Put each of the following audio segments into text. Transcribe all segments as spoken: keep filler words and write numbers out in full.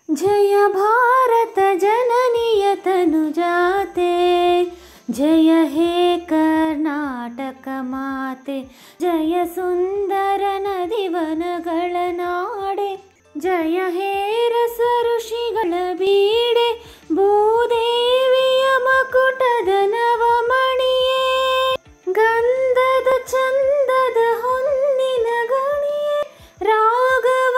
जय भारत जननीय तनुजाते, जय हे कर्नाटक माते, जय सुंदर नदिवनಗಳ ನಾಡೆ, जय हे रस ಋಷಿಗಳ ಬೀಡೆ, ಭೂದೇವಿಯ ಮಕುಟದ ನವಮಣಿಯೇ, ಗಂಧದ ಚಂದದ ಹೊನ್ನಿನ ಗಣಿಯೇ, ರಾಘವ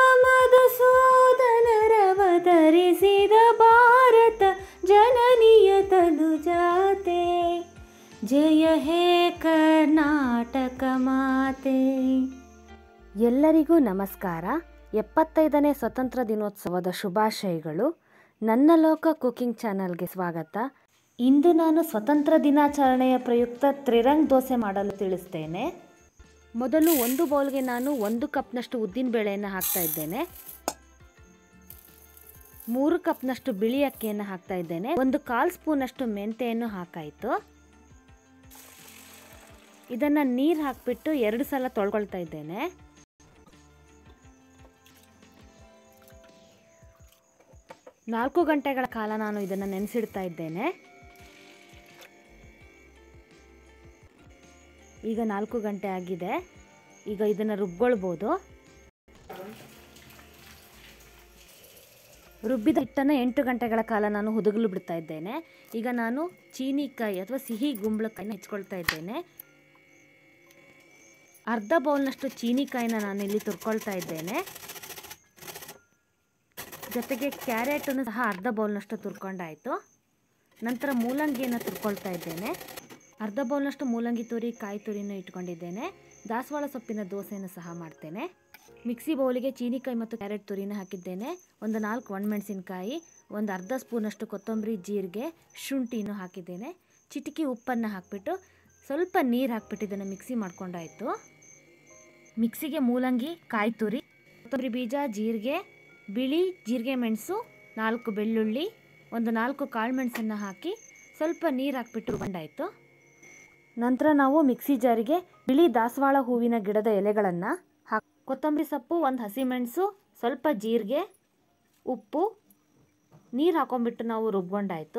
ಮಧುಸೂದನರವತರಿಸಿದ ಭಾರತ ಜನನಿಯ ತನುಜಾತೆ, ಜಯ ಹೇ ಕರ್ನಾಟಕ ಮಾತೆ. ಎಲ್ಲರಿಗೂ ನಮಸ್ಕಾರ. ಎಪ್ಪತ್ತೈದನೇ ಸ್ವತಂತ್ರ ದಿನೋತ್ಸವದ ಶುಭಾಶಯಗಳು. ನನ್ನ ಲೋಕ ಕುಕಿಂಗ್ ಚಾನಲ್ಗೆ ಸ್ವಾಗತ. ಇಂದು ನಾನು ಸ್ವತಂತ್ರ ದಿನಾಚರಣೆಯ ಪ್ರಯುಕ್ತ ತ್ರಿರಂಗ್ ದೋಸೆ ಮಾಡಲು ತಿಳಿಸ್ತೇನೆ. ಮೊದಲು ಒಂದು ಬೌಲ್ಗೆ ನಾನು ಒಂದು ಕಪ್ನಷ್ಟು ಉದ್ದಿನ ಬೇಳೆಯನ್ನು ಹಾಕ್ತಾ ಇದ್ದೇನೆ. ಮೂರು ಕಪ್ನಷ್ಟು ಬಿಳಿ ಅಕ್ಕಿಯನ್ನು ಹಾಕ್ತಾ ಇದ್ದೇನೆ. ಒಂದು ಕಾಲು ಸ್ಪೂನಷ್ಟು ಮೆಂತೆಯನ್ನು ಹಾಕಾಯಿತು. ಇದನ್ನು ನೀರು ಹಾಕಿಬಿಟ್ಟು ಎರಡು ಸಲ ತೊಳ್ಕೊಳ್ತಾ ಇದ್ದೇನೆ. ನಾಲ್ಕು ಗಂಟೆಗಳ ಕಾಲ ನಾನು ಇದನ್ನು ನೆನೆಸಿಡ್ತಾ ಇದ್ದೇನೆ. ಈಗ ನಾಲ್ಕು ಗಂಟೆ ಆಗಿದೆ. ಈಗ ಇದನ್ನು ರುಬ್ಕೊಳ್ಬೋದು. ರುಬ್ಬಿದ ಹಿಟ್ಟನ್ನು ಎಂಟು ಗಂಟೆಗಳ ಕಾಲ ನಾನು ಹುದುಗಲು ಬಿಡ್ತಾ ಇದ್ದೇನೆ. ಈಗ ನಾನು ಚೀನಿಕಾಯಿ ಅಥವಾ ಸಿಹಿ ಗುಂಬಳಕಾಯಿನ ಹೆಚ್ಕೊಳ್ತಾ ಇದ್ದೇನೆ. ಅರ್ಧ ಬೌಲ್ನಷ್ಟು ಚೀನಿಕಾಯಿನ ನಾನು ಇಲ್ಲಿ ತುರ್ಕೊಳ್ತಾ ಇದ್ದೇನೆ. ಜೊತೆಗೆ ಕ್ಯಾರೆಟನ್ನು ಸಹ ಅರ್ಧ ಬೌಲ್ನಷ್ಟು ತುರ್ಕೊಂಡಾಯಿತು. ನಂತರ ಮೂಲಂಗಿಯನ್ನು ತುರ್ಕೊಳ್ತಾ ಇದ್ದೇನೆ. ಅರ್ಧ ಬೌಲ್ನಷ್ಟು ಮೂಲಂಗಿ ತುರಿ, ಕಾಯಿ ತುರಿನ ಇಟ್ಕೊಂಡಿದ್ದೇನೆ. ದಾಸವಾಳ ಸೊಪ್ಪಿನ ದೋಸೆಯನ್ನು ಸಹ ಮಾಡ್ತೇನೆ. ಮಿಕ್ಸಿ ಬೌಲಿಗೆ ಚೀನಿಕಾಯಿ ಮತ್ತು ಕ್ಯಾರೆಟ್ ತುರಿನ ಹಾಕಿದ್ದೇನೆ. ಒಂದು ನಾಲ್ಕು ಒಣಮೆಣಸಿನಕಾಯಿ, ಒಂದು ಅರ್ಧ ಸ್ಪೂನಷ್ಟು ಕೊತ್ತಂಬರಿ, ಜೀರಿಗೆ, ಶುಂಠಿನೂ ಹಾಕಿದ್ದೇನೆ. ಚಿಟಿಕೆ ಉಪ್ಪನ್ನು ಹಾಕಿಬಿಟ್ಟು ಸ್ವಲ್ಪ ನೀರು ಹಾಕ್ಬಿಟ್ಟು ಇದನ್ನು ಮಿಕ್ಸಿ ಮಾಡ್ಕೊಂಡಾಯಿತು. ಮಿಕ್ಸಿಗೆ ಮೂಲಂಗಿ, ಕಾಯಿ ತುರಿ, ಕೊತ್ತಂಬರಿ ಬೀಜ, ಜೀರಿಗೆ, ಬಿಳಿ ಜೀರಿಗೆ ಮೆಣಸು, ನಾಲ್ಕು ಬೆಳ್ಳುಳ್ಳಿ, ಒಂದು ನಾಲ್ಕು ಕಾಳು ಮೆಣಸನ್ನು ಹಾಕಿ ಸ್ವಲ್ಪ ನೀರು ಹಾಕ್ಬಿಟ್ಟು ರುಬ್ಕೊಂಡಾಯಿತು. ನಂತರ ನಾವು ಮಿಕ್ಸಿ ಜಾರಿಗೆ ಬಿಳಿ ದಾಸವಾಳ ಹೂವಿನ ಗಿಡದ ಎಲೆಗಳನ್ನು ಹಾಕಿ, ಕೊತ್ತಂಬರಿ ಸೊಪ್ಪು, ಒಂದು ಹಸಿಮೆಣಸು, ಸ್ವಲ್ಪ ಜೀರಿಗೆ, ಉಪ್ಪು, ನೀರು ಹಾಕೊಂಡ್ಬಿಟ್ಟು ನಾವು ರುಬ್ಕೊಂಡಾಯಿತು.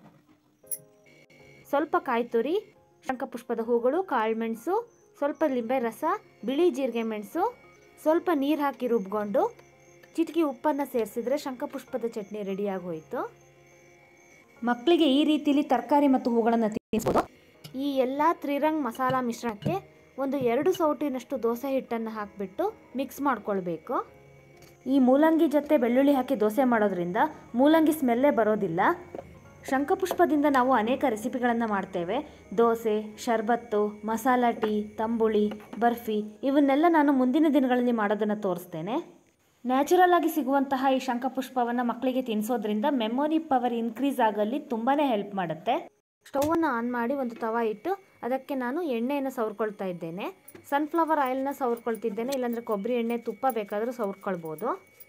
ಸ್ವಲ್ಪ ಕಾಯಿ ತುರಿ, ಶಂಖಪುಷ್ಪದ ಹೂಗಳು, ಕಾಳು ಮೆಣಸು, ಸ್ವಲ್ಪ ಲಿಂಬೆ ರಸ, ಬಿಳಿ ಜೀರಿಗೆ ಮೆಣಸು, ಸ್ವಲ್ಪ ನೀರು ಹಾಕಿ ರುಬ್ಕೊಂಡು ಚಿಟಿಕೆ ಉಪ್ಪನ್ನು ಸೇರಿಸಿದ್ರೆ ಶಂಖಪುಷ್ಪದ ಚಟ್ನಿ ರೆಡಿಯಾಗಿ ಹೋಯಿತು. ಮಕ್ಕಳಿಗೆ ಈ ರೀತಿಯಲ್ಲಿ ತರಕಾರಿ ಮತ್ತು ಹೂಗಳನ್ನು ತಿನ್ನಿಸ್ಬೋದು. ಈ ಎಲ್ಲ ತ್ರಿರಂಗ್ ಮಸಾಲ ಮಿಶ್ರಣಕ್ಕೆ ಒಂದು ಎರಡು ಸೌಟಿನಷ್ಟು ದೋಸೆ ಹಿಟ್ಟನ್ನು ಹಾಕಿಬಿಟ್ಟು ಮಿಕ್ಸ್ ಮಾಡ್ಕೊಳ್ಬೇಕು. ಈ ಮೂಲಂಗಿ ಜೊತೆ ಬೆಳ್ಳುಳ್ಳಿ ಹಾಕಿ ದೋಸೆ ಮಾಡೋದ್ರಿಂದ ಮೂಲಂಗಿ ಸ್ಮೆಲ್ಲೇ ಬರೋದಿಲ್ಲ. ಶಂಖಪುಷ್ಪದಿಂದ ನಾವು ಅನೇಕ ರೆಸಿಪಿಗಳನ್ನು ಮಾಡ್ತೇವೆ. ದೋಸೆ, ಶರ್ಬತ್ತು, ಮಸಾಲ ಟೀ, ತಂಬುಳಿ, ಬರ್ಫಿ ಇವನ್ನೆಲ್ಲ ನಾನು ಮುಂದಿನ ದಿನಗಳಲ್ಲಿ ಮಾಡೋದನ್ನು ತೋರಿಸ್ತೇನೆ. ನ್ಯಾಚುರಲ್ ಆಗಿ ಸಿಗುವಂತಹ ಈ ಶಂಖಪುಷ್ಪವನ್ನು ಮಕ್ಕಳಿಗೆ ತಿನ್ನಿಸೋದ್ರಿಂದ ಮೆಮೊರಿ ಪವರ್ ಇನ್ಕ್ರೀಸ್ ಆಗಲಿ ತುಂಬಾ ಹೆಲ್ಪ್ ಮಾಡುತ್ತೆ. ಸ್ಟೌವನ್ನು ಆನ್ ಮಾಡಿ ಒಂದು ತವಾ ಇಟ್ಟು ಅದಕ್ಕೆ ನಾನು ಎಣ್ಣೆಯನ್ನು ಸವರ್ಕೊಳ್ತಾ ಇದ್ದೇನೆ. ಸನ್ಫ್ಲವರ್ ಆಯಿಲ್ನ ಸವರ್ಕೊಳ್ತಿದ್ದೇನೆ, ಇಲ್ಲಾಂದರೆ ಕೊಬ್ಬರಿ ಎಣ್ಣೆ, ತುಪ್ಪ ಬೇಕಾದರೂ ಸವರ್ಕೊಳ್ಬೋದು.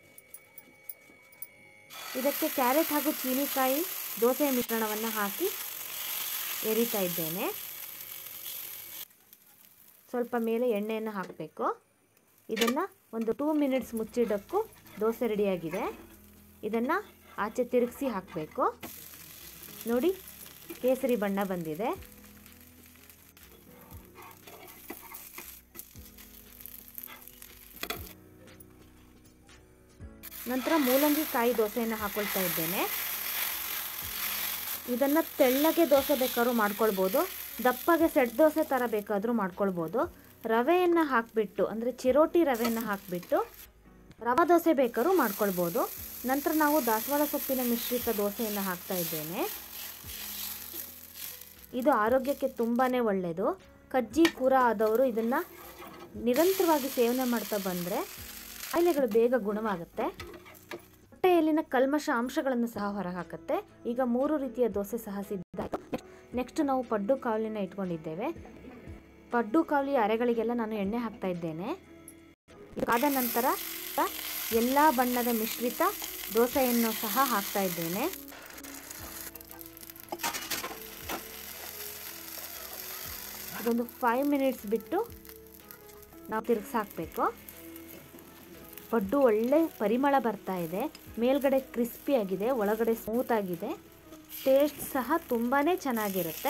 ಇದಕ್ಕೆ ಕ್ಯಾರೆಟ್ ಹಾಗೂ ಚೀನಿಕಾಯಿ ದೋಸೆ ಮಿಶ್ರಣವನ್ನು ಹಾಕಿ ಎರಿತಾ ಇದ್ದೇನೆ. ಸ್ವಲ್ಪ ಮೇಲೆ ಎಣ್ಣೆಯನ್ನು ಹಾಕಬೇಕು. ಇದನ್ನು ಒಂದು ಟೂ ಮಿನಿಟ್ಸ್ ಮುಚ್ಚಿಡೋಕ್ಕೂ ದೋಸೆ ರೆಡಿಯಾಗಿದೆ. ಇದನ್ನು ಆಚೆ ತಿರುಗಿಸಿ ಹಾಕಬೇಕು. ನೋಡಿ, ಕೇಸರಿ ಬಣ್ಣ ಬಂದಿದೆ. ನಂತರ ಮೂಲಂಗಿ ಕಾಯಿ ದೋಸೆಯನ್ನು ಹಾಕೊಳ್ತಾ ಇದ್ದೇನೆ. ಇದನ್ನು ತೆಳ್ಳಗೆ ದೋಸೆ ಬೇಕಾದ್ರೂ ಮಾಡ್ಕೊಳ್ಬೋದು, ದಪ್ಪಗೆ ಸೆಟ್ ದೋಸೆ ಥರ ಬೇಕಾದರೂ ಮಾಡ್ಕೊಳ್ಬೋದು. ರವೆಯನ್ನು ಹಾಕಿಬಿಟ್ಟು, ಅಂದರೆ ಚಿರೋಟಿ ರವೆಯನ್ನು ಹಾಕಿಬಿಟ್ಟು ರವೆ ದೋಸೆ ಬೇಕಾದ್ರೂ ಮಾಡ್ಕೊಳ್ಬೋದು. ನಂತರ ನಾವು ದಾಸವಾಳ ಸೊಪ್ಪಿನ ಮಿಶ್ರಿತ ದೋಸೆಯನ್ನು ಹಾಕ್ತಾ ಇದ್ದೇನೆ. ಇದು ಆರೋಗ್ಯಕ್ಕೆ ತುಂಬಾ ಒಳ್ಳೆಯದು. ಕಜ್ಜಿ ಕೂರ ಆದವರು ಇದನ್ನು ನಿರಂತರವಾಗಿ ಸೇವನೆ ಮಾಡ್ತಾ ಬಂದರೆ ಕಾಯಿಲೆಗಳು ಬೇಗ ಗುಣವಾಗುತ್ತೆ. ಹೊಟ್ಟೆಯಲ್ಲಿನ ಕಲ್ಮಶ ಅಂಶಗಳನ್ನು ಸಹ ಹೊರಹಾಕುತ್ತೆ. ಈಗ ಮೂರು ರೀತಿಯ ದೋಸೆ ಸಹ ಸಿದ್ಧ. ನೆಕ್ಸ್ಟ್ ನಾವು ಪಡ್ಡು ಕಾವಲಿನ ಇಟ್ಕೊಂಡಿದ್ದೇವೆ. ಪಡ್ಡು ಕಾವಲಿ ಅರೆಗಳಿಗೆಲ್ಲ ನಾನು ಎಣ್ಣೆ ಹಾಕ್ತಾ ಇದ್ದೇನೆ. ಇದಾದ ನಂತರ ಎಲ್ಲ ಬಣ್ಣದ ಮಿಶ್ರಿತ ದೋಸೆಯನ್ನು ಸಹ ಹಾಕ್ತಾ ಇದ್ದೇನೆ. ಇದೊಂದು ಫೈವ್ ಮಿನಿಟ್ಸ್ ಬಿಟ್ಟು ನಾವು ತಿರುಗಿಸಾಕಬೇಕು. ಪಡ್ಡು ಒಳ್ಳೆ ಪರಿಮಳ ಬರ್ತಾ ಇದೆ. ಮೇಲ್ಗಡೆ ಕ್ರಿಸ್ಪಿಯಾಗಿದೆ, ಒಳಗಡೆ ಸ್ಮೂತಾಗಿದೆ. ಟೇಸ್ಟ್ ಸಹ ತುಂಬಾ ಚೆನ್ನಾಗಿರುತ್ತೆ.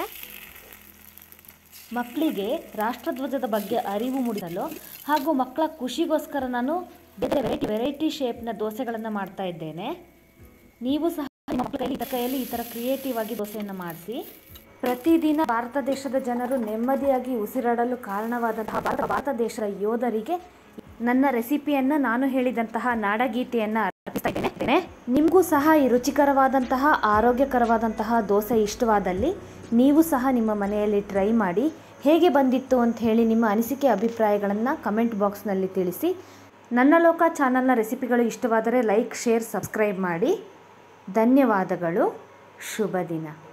ಮಕ್ಕಳಿಗೆ ರಾಷ್ಟ್ರಧ್ವಜದ ಬಗ್ಗೆ ಅರಿವು ಮೂಡಿಸಲು ಹಾಗೂ ಮಕ್ಕಳ ಖುಷಿಗೋಸ್ಕರ ನಾನು ಬೇರೆ ವೆರೈಟಿ ವೆರೈಟಿ ಶೇಪ್ನ ದೋಸೆಗಳನ್ನು ಮಾಡ್ತಾ ಇದ್ದೇನೆ. ನೀವು ಸಹ ನಿಮ್ಮ ಮಕ್ಕಳ ಕೈಯಲ್ಲಿ ಕೈಯಲ್ಲಿ ಈ ಥರ ಕ್ರಿಯೇಟಿವ್ ಆಗಿ ದೋಸೆಯನ್ನು ಮಾಡಿಸಿ. ಪ್ರತಿದಿನ ಭಾರತ ದೇಶದ ಜನರು ನೆಮ್ಮದಿಯಾಗಿ ಉಸಿರಾಡಲು ಕಾರಣವಾದಂತಹ ಭಾರತ ಭಾರತ ದೇಶದ ಯೋಧರಿಗೆ ನನ್ನ ರೆಸಿಪಿಯನ್ನು, ನಾನು ಹೇಳಿದಂತಹ ನಾಡಗೀತೆಯನ್ನು ಅರ್ಪಿಸ್ತಾ ಇದ್ದೇನೆ. ನಿಮಗೂ ಸಹ ಈ ರುಚಿಕರವಾದಂತಹ ಆರೋಗ್ಯಕರವಾದಂತಹ ದೋಸೆ ಇಷ್ಟವಾದಲ್ಲಿ ನೀವು ಸಹ ನಿಮ್ಮ ಮನೆಯಲ್ಲಿ ಟ್ರೈ ಮಾಡಿ. ಹೇಗೆ ಬಂದಿತ್ತು ಅಂತ ಹೇಳಿ ನಿಮ್ಮ ಅನಿಸಿಕೆ ಅಭಿಪ್ರಾಯಗಳನ್ನು ಕಮೆಂಟ್ ಬಾಕ್ಸ್ನಲ್ಲಿ ತಿಳಿಸಿ. ನನ್ನ ಲೋಕ ಚಾನಲ್ನ ರೆಸಿಪಿಗಳು ಇಷ್ಟವಾದರೆ ಲೈಕ್, ಶೇರ್, ಸಬ್ಸ್ಕ್ರೈಬ್ ಮಾಡಿ. ಧನ್ಯವಾದಗಳು. ಶುಭ ದಿನ.